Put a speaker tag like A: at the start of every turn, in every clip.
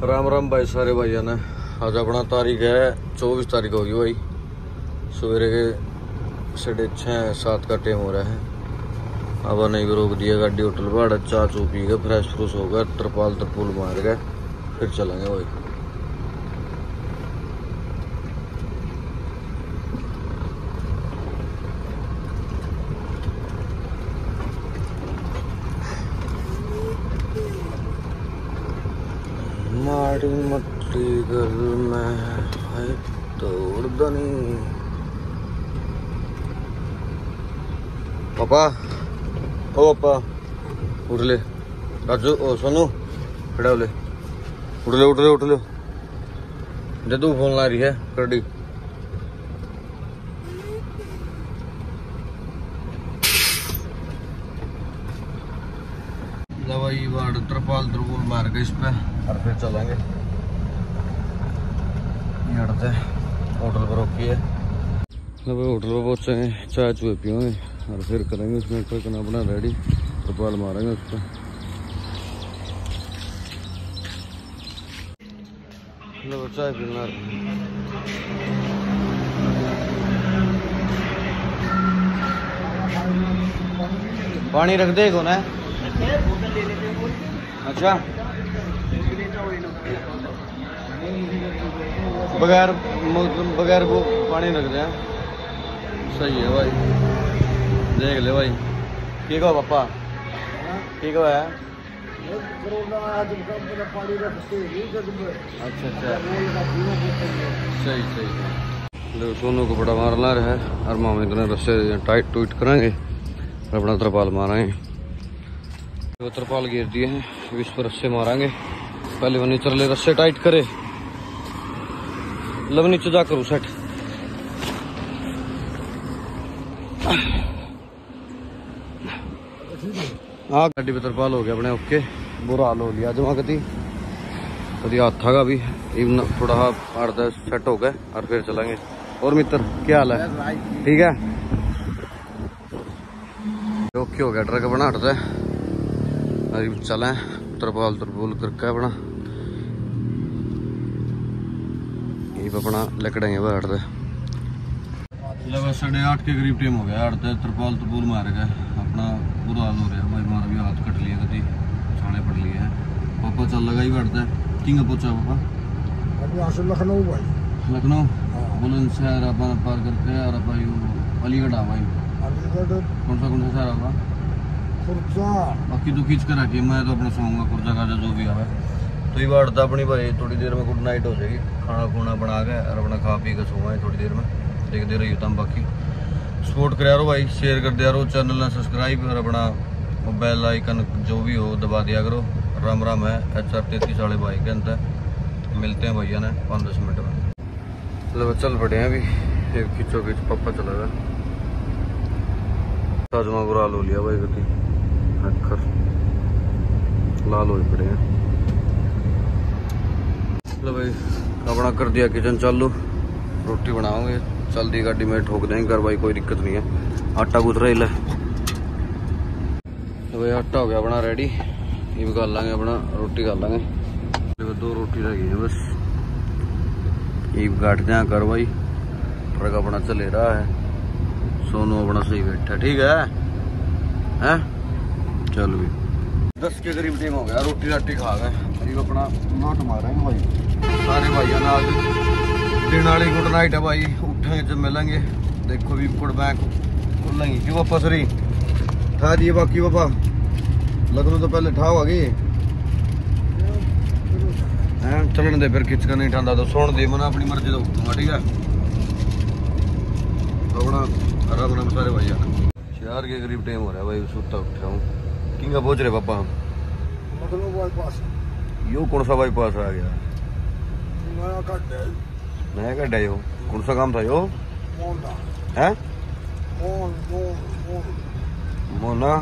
A: राम राम भाई सारे भाइयों ने। आज अपना तारीख है 24 तारीख होगी भाई। सवेरे के 6:30-7 का टाइम हो रहा है। अब नहीं भी रोक दिया गाड़ी होटल पर, चा चू पी गए, फ्रेश फ्रूश हो गए, तरपुल मार गए, फिर चलेंगे भाई। माड़ी मट्टी गल में है तोड़ दनी। पापा ओ पापा उठ ले। राजू ओ सोनू खड़ा ले, उठ ले जदू फोन ला रही है कड़ी। दवाई वार्ड तरपाल मार के इस पे और फिर चलेंगे। होटल पर रोकी है, होटल पर पहुंचेंगे, चाय चुए पियोगे और फिर करेंगे उसमें कोई करना अपना रेडी, तरपाल मारेंगे उस पर। चाय पीना पानी रख दे कौन है। अच्छा बगैर वो पानी रख दे। सही है भाई, देख ले भाई। ठीक हो पापा, ठीक हो है। अच्छा सही। सोनू को बड़ा मारना है और मामे इतने रस्से टाइट टूट करेंगे और अपना तरपाल मारेंगे। वो तरपाल घेर दिए हैं, इस पर रस्से मारेंगे। पहले वो नीचे ले रस्से टाइट करे, लब नीचे जा करूँ सेट। हाँ गाड़ी पे तरपाल हो गया अपने ओके। बुरा हाल हो लिया जमा कती हाथ था भी थोड़ा हाथ सेट हो गए और फिर चलेंगे। और मित्र क्या हाल है, ठीक है ओके हो गया। ट्रक बना हटता है, अभी चलें तरपाल करके अपना अपना लकड़ेंगे वह हटते। लगभग 8:30 के करीब टाइम हो गया। हटते तरपाल मार गए, अपना बुरा हाल हो रहा है भाई। मार भी हाथ कट लिए कभी छाने पड़ लिए हैं। पापा चल लगा ही बैठता है। किंग पहुंचा पापा लखनऊ भाई, लखनऊ बुलंदशहर अपन पार करके और भाई अलीगढ़ आ भाई। कौन सा शहर होगा बाकी तो खींच कर रखी। मैं तो अपना सोऊंगा खुर्जा खाजा जो भी आवे तो ही बाढ़ता अपनी भाई। थोड़ी देर में गुड नाइट हो जाएगी, खाना खुना बना के और अपना खा पी के सोवा थोड़ी देर में। देखते रहिए तुम, बाकी सपोर्ट करा रहो भाई, शेयर कर दिया करो, चैनल ना सब्सक्राइब और अपना बेल आइकन जो भी हो दबा दिया करो। राम राम है HR 33 वाले भाई के अंदर। मिलते हैं भैया ने 5-10 मिनट में। मतलब चल पड़े हैं अभी, खींचो खींच पापा चला गया। ताजमा बुरा हाल हो लिया भाई, कभी अखर लाल हो पड़े हैं। लो भाई अपना कर दिया किचन चालू, रोटी बनाओगे चल दी गाड़ी में ठोक देंगे घर भाई, कोई दिक्कत नहीं है। आटा गूंथ रहा है तो भाई, आटा हो गया अपना रेडी। ये भी कर लेंगे अपना, रोटी कर लेंगे। 2 रोटी रह गई है बस, ये काट दें कर भाई। ट्रक अपना चले रहा है, सोनू अपना सही बैठा, ठीक है चल भी 10 के करीब टाइम हो गया। रोटी राटी खा गए, अपना नोट मारेंगे भाई सारे भाइयों ने। आज दिन वाली गुड नाइट है भाई, उठेंगे जब मिलेंगे। देखो भी गुड बैंक खुलेंगे क्यों पापा सरी ठा दिए। बाकी पापा लखनऊ तो पहले ठा होगी चलन दे, फिर खिंच कर नहीं ठांदा तो सोन दे, मैंने अपनी मर्जी तो उठूंगा, ठीक है अपना अपना सारे भाइयों ने। 4 के करीब टाइम हो रहा है भाई, सुता उठा हूँ। किंगा पहुंच रहे पापा बाईपास। यो कौन सा बाईपास आ गया, नया कड्डा यो, कौन सा काम था यो है मोना।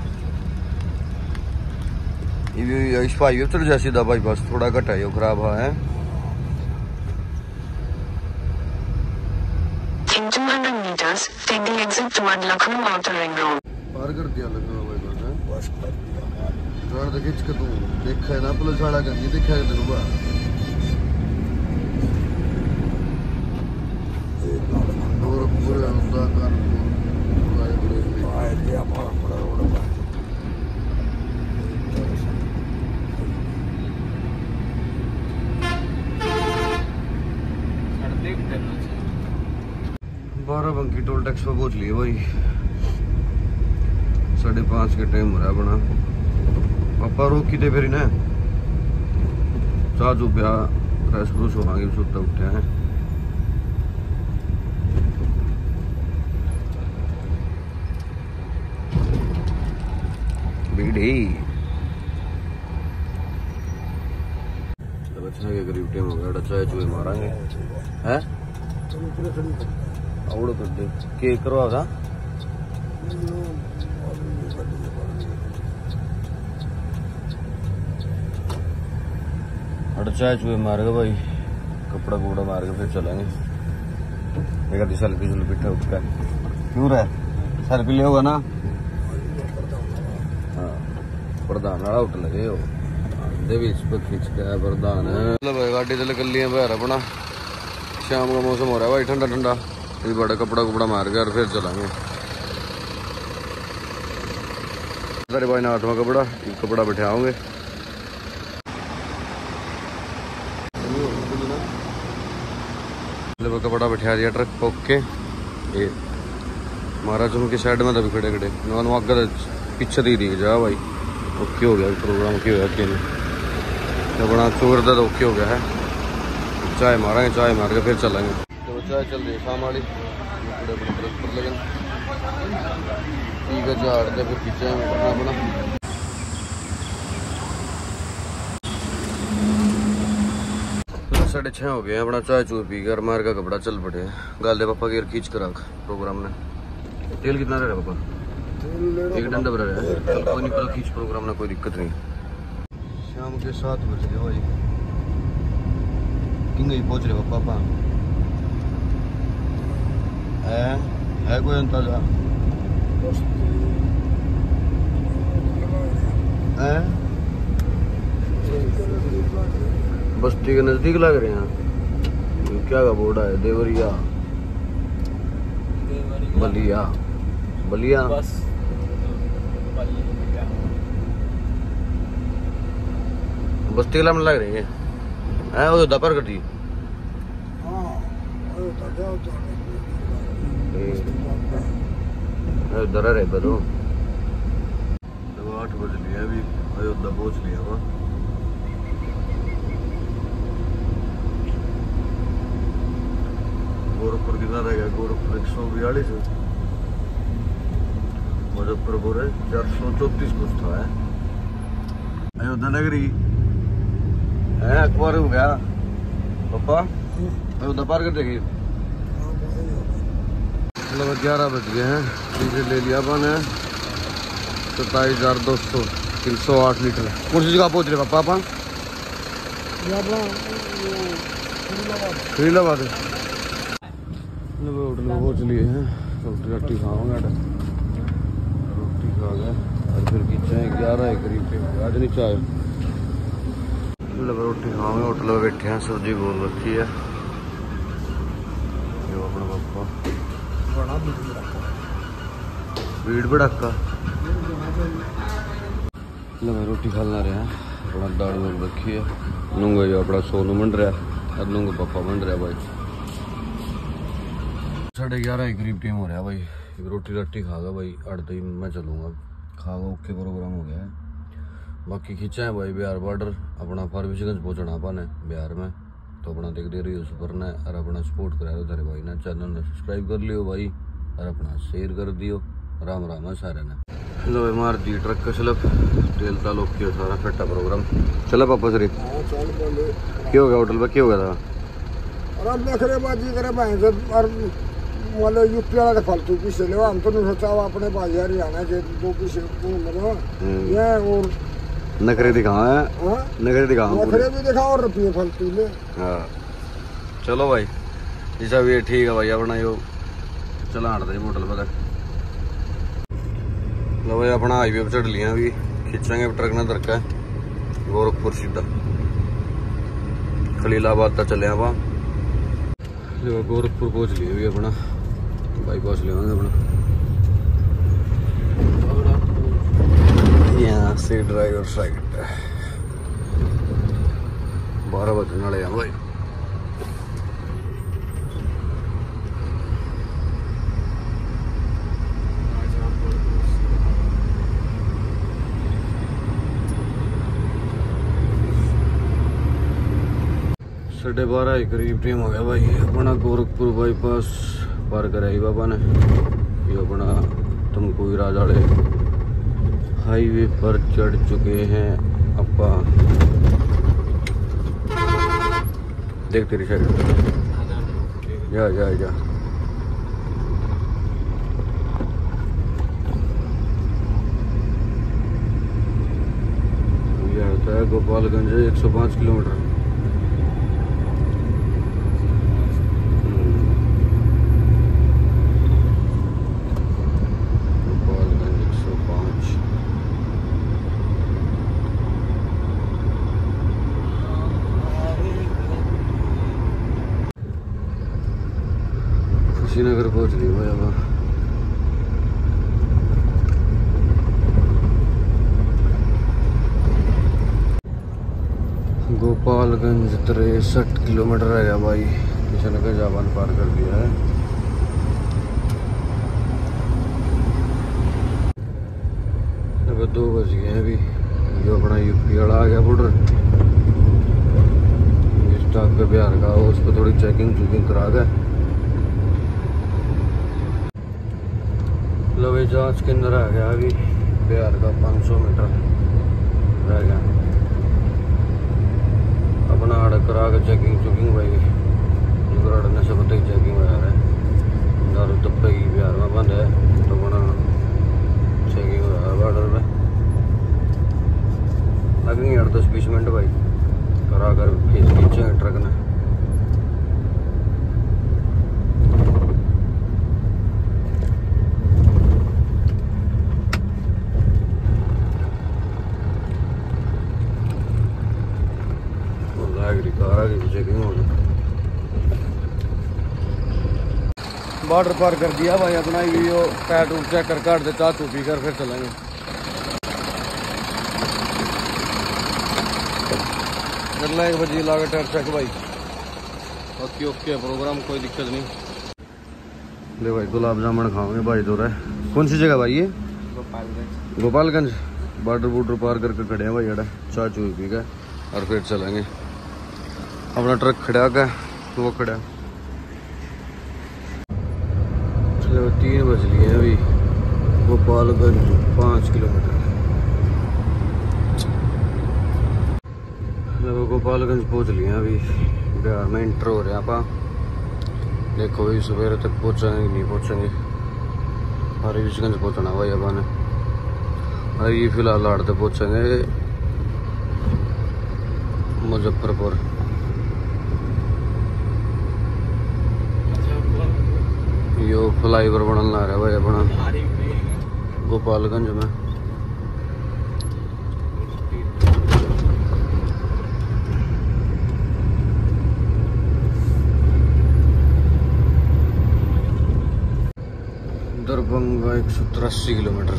A: इस भाई चल जा सीधा बाईपास, थोड़ा घटा यो खराब है।
B: In 200 meters, take the exit toward Lucknow Outer Ring Road.
A: पार कर दिया लखनऊ बाईपास है, बस कर दिया। तो खिंच के तू देखा है ना पुलिस वाला कर देखा है तेरे बाराबंकी टोल टैक्स पे पहुंच लिए भाई। 5:30 के टाइम हो रहा है अपना। पापा रोकी थे फिर ना चाह चू पिया फ्रेश फ्रूश होवांगे सुते उठे हैं। बीड़ी बच्चा के करीब टाइम हो गया। चाय चूहे मारांगे हैं आवड़ कर दे केक करवा था चाय चूहे मार के भाई कपड़ा कूड़ा मार के फिर चलेंगे। एक सेल्फी सुल्फी पिट्ठा उठ कर क्यों रहा सेल्फी ले होगा ना। हाँ प्रधान वाला उठ लगे हो खींच के प्रधान गाड़ी चले कर लिए बाहर अपना। शाम का मौसम हो रहा है भाई ठंडा ठंडा। ये बड़ा कपड़ा कुपड़ा मार के और फिर चलेंगे। सारे भाई ने 8वां कपड़ा बिठाओगे। कपड़ा बिठा दिया ट्रक पोक के ये महाराज उनकी साइड में भी खड़े खड़े आगे पीछे दी जा भाई। ओके हो गया प्रोग्राम ओके हो गया अगे तो बड़ा चोर का तो ओके हो गया है। चाय मारेंगे चाय मार के फिर चलेंगे। तो चाय चल रही है शाम वाली पर लेकिन ठीक है झाड़ के फिर पीछे अपना 6:30 हो गए अपना चाय चूह पी कर मार का कपड़ा चल पड़े। गाले पापा की खींच कर रख प्रोग्राम ने। तेल कितना रह रहा पापा? एक डंडा भरा रहा है कोई नहीं पर खींच प्रोग्राम ना कोई दिक्कत नहीं। शाम के 7 बज गए भाई किंग ही पहुंच रहे पापा है कोई अंदाजा है? बस्ती के नजदीक लग रहे हैं। क्या का बोर्ड है? देवरिया बलिया बलिया बस्ती के लग रही है अयोध्या पर कटी अयोध्या रहे तो 8 बज लिया अभी अयोध्या पहुंच लिया वहाँ। गोरखपुर कितना रह गया? गोरखपुर 142 है। मुजफ्फरपुर है 434 कुछ था है। अयोध्या नगरी है अखबार हो गया पापा अयोध्या पार कर देगी। 11 बज गए हैं। डीजल ले लिया अपन है 27,200 308 लीटर। कौन सी जगह पहुंच रहे पापा अपन? फरीदाबाद होटल में पहुंच लिए हैं। रोटी खाऊंगा रोटी खा गया और फिर खींचे 11 के करीब आज नहीं चाय रोटी खाओगे। होटल में बैठे हैं सब्जी बोल रखी है अपना पापा भीड़ भड़ाका रोटी खाना रहे हैं अपना दाल बोल रखी है। नूंगा जो अपना सोनू बन रहा है नूंगा पापा बन रहा भाई। 11:30 के करीब टाइम हो रहा है भाई। रोटी राटी खागा भाई 8 ही मैं चलूँगा खागा ओके प्रोग्राम हो गया है। बाकी खींचा है भाई बिहार बॉर्डर अपना फारबिसगंज पहुँचना अपन है बिहार में। तो अपना देख दे रही हो सुपरना और अपना सपोर्ट करा दो तेरे भाई ने। चैनल ने सब्सक्राइब कर लियो भाई और अपना शेयर कर दियो। राम राम है सारे ने। लो मार दी ट्रक का स्लिप तेल ताल ओके सारा फटा प्रोग्राम चला पापा सर क्या हो गया होटल पर क्या हो गया था?
C: मतलब यूपी वाला फालतू पीछे ले हम तो नहीं सोचा अपने भाई हरियाणा के 2 पीछे ये और
A: नखरे दिखाओ है नखरे दिखाओ
C: नखरे भी दिखाओ और रुपये फालतू ले।
A: हाँ चलो भाई जैसा भी ठीक है भाई अपना यो चला हटते होटल पर। लो भाई अपना हाईवे पर चढ़ लिया अभी खिंचेंगे ट्रक ने धरका गोरखपुर सीधा खलीलाबाद तक चले आप गोरखपुर पहुंच लिए भी अपना बाईपास लेवांगे अपना यहाँ से ड्राइवर साइड 12 बजने वाले हैं भाई। साढ़े 12 के करीब टाइम हो गया भाई। अपना गोरखपुर बाईपास पार कराई बाबा ने। ये अपना तमकुई राजाले हाईवे पर चढ़ चुके हैं अपा। देख तेरी साइड जा जा जा। ये होता है गोपालगंज 105 किलोमीटर। श्रीनगर पहुंच गई भाई। अब गोपालगंज 63 किलोमीटर है गया भाई। किशन का जापान पार कर दिया है। अब 2 बज गए हैं अभी। जो अपना यूपी वाला आ गया बॉर्डर स्टॉप पे बिहार का, उस पर थोड़ी चेकिंग करा गया। लवे जांच के अंदर आ गया अभी। बिहार का 500 मीटर रह गया। अपना अड़क करा के चेकिंग भाई अड़ने से पता ही चेकिंग हो रहा है। दारू तब्बे की बिहार में बंद है तो अपना चेकिंग हो रहा है बॉर्डर में। लगेंगे 8-10-20 मिनट भाई। करा कर खींचेंगे ट्रक ने। बॉर्डर पार कर दिया भाई अपना। वीडियो पैट चेक कर काट दे, चाह पी कर फिर चलेंगे। करना 1 बजे लागे टायर चेक भाई। ओके ओके प्रोग्राम कोई दिक्कत नहीं। ले भाई गुलाब जामुन खाओगे भाई। तो रहा कौन सी जगह भाई ये? गोपालगंज। बॉर्डर पार करके खड़े हैं भाई। अड़ा चाह पी गए और फिर चलेंगे। अपना ट्रक खड़ा गया वो खड़ा। चलो 3 बज लिए अभी। गोपालगंज 5 किलोमीटर। गोपालगंज पहुंच लिए अभी। बिहार में इंटर हो रहे हैं आप। देखो भाई सवेरे तक पहुंचेंगे नहीं पहुंचेंगे। हरीशगंज पहुंचना भाई अपन ने। अरे ये फिलहाल आड़ते पहुंचेंगे मुजफ्फरपुर। यो फ्लाईओवर बनने ला रहा है भाई अपना गोपालगंज में। दरभंगा 183 किलोमीटर।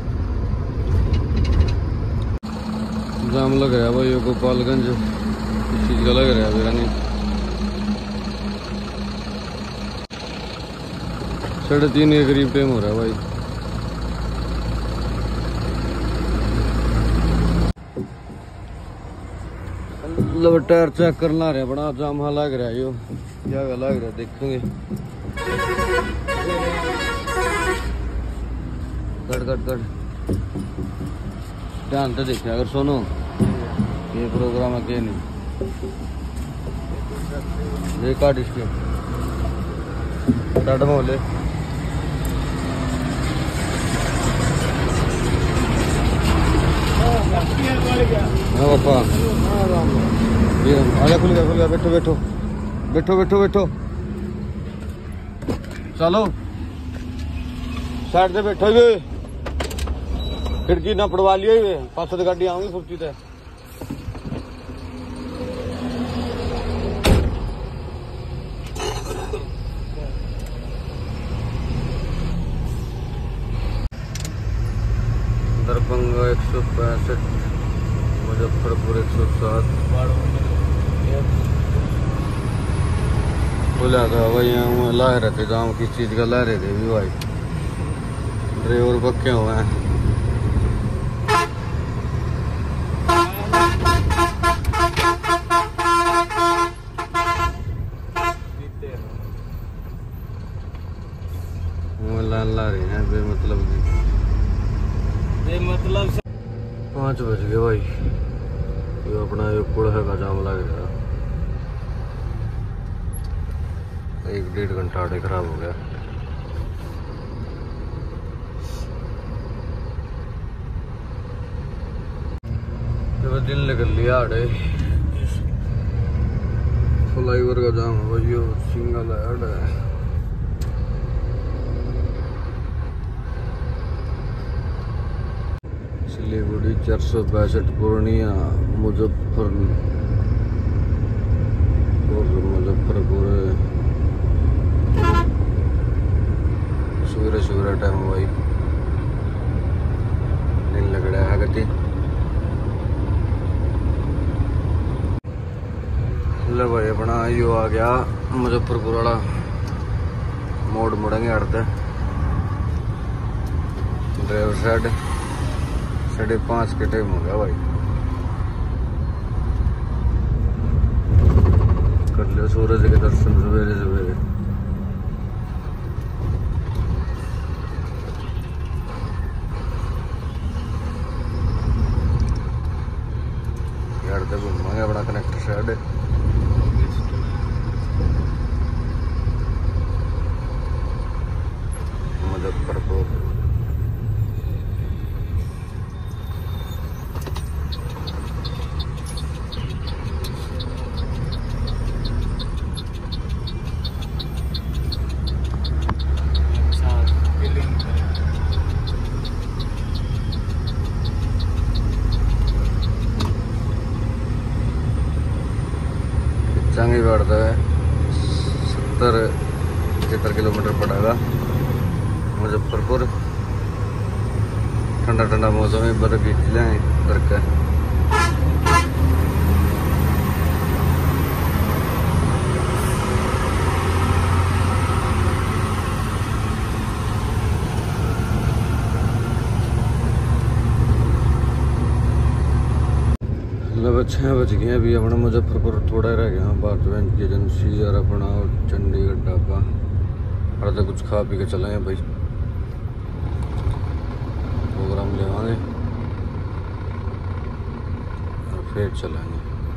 A: जाम लग रहा है भाई। गोपालगंज इस चीज का लग रहा है मेरा नहीं। 3:30 के करीब टाइम हो रहा है भाई। लो टायर चेक करना रहा बड़ा जाम लग रहा है। यो क्या लग रहा है देखेंगे। कट ध्यान से देखिए अगर सुनो ये प्रोग्राम है क्या नहीं। ये काट इसके कट मोले पापा आजा खुल गया। बैठो चलो साइड से बैठो। खिड़की ना पड़वा लियो ये पास तो गाड़ी आऊंगी फुर्ती से दरभंगा 165, मुजफ्फरपुर 107 बोला था भाई यहाँ ला रहे थे गाँव किस चीज़ का ला रहे थे भी भाई ड्राइवर पक्के हुए हैं। ला रहे हैं बेमतलब से 5 बज गए भाई। ये अपना ये कुड़े का जाम लग रहा 1-1.5 घंटा आड़े खराब हो गया। जब दिन निकल लिया आड़े फ्लाईओवर का जाम है भाई। यो सिंगल है आड़े सिलीगुड़ी 462 पूर्णिया मुजफ्फरपुर सवेरे टाइम भाई दिन लग रहा है गति। ले भाई अपना यो आ गया मुजफ्फरपुर वाला मोड़ मुड़ेंगे अड़ते ड्राइवर साइड 5:30 के टाइम हो गया भाई। कर लिया सूरज के दर्शन सवेरे सवेरे। यार तक घूमांगे अपना कनेक्टर साइड मुजफ्फरपुर। चंगी पड़ता है 70-75 किलोमीटर पड़ेगा मुजफ्फरपुर। ठंडा ठंडा मौसम है बर्फ खींच लें करके। लगभग 6 बज गए अभी अपना मुजफ्फरपुर थोड़ा रह गया। भारत बैंक की एजेंसी और अपना चंडीगढ़ ढाबा और तो कुछ खा पी के चले हैं भाई। प्रोग्राम लेवाएंगे और फिर चलेंगे।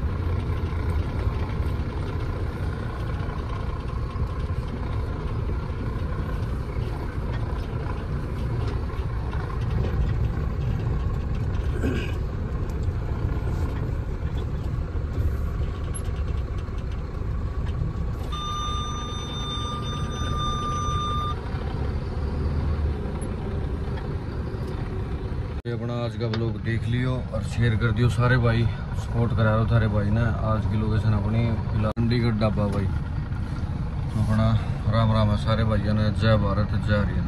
A: अपना आज का व्लॉग देख लियो और शेयर कर दियो सारे भाई। सपोर्ट करा रहे हो थारे भाई ने। आज की लोकेशन अपनी फिलहाल चंडीगढ़ ढाबा भाई। अपना राम राम है सारे भाइयों ने। जय भारत जय हरियाणा।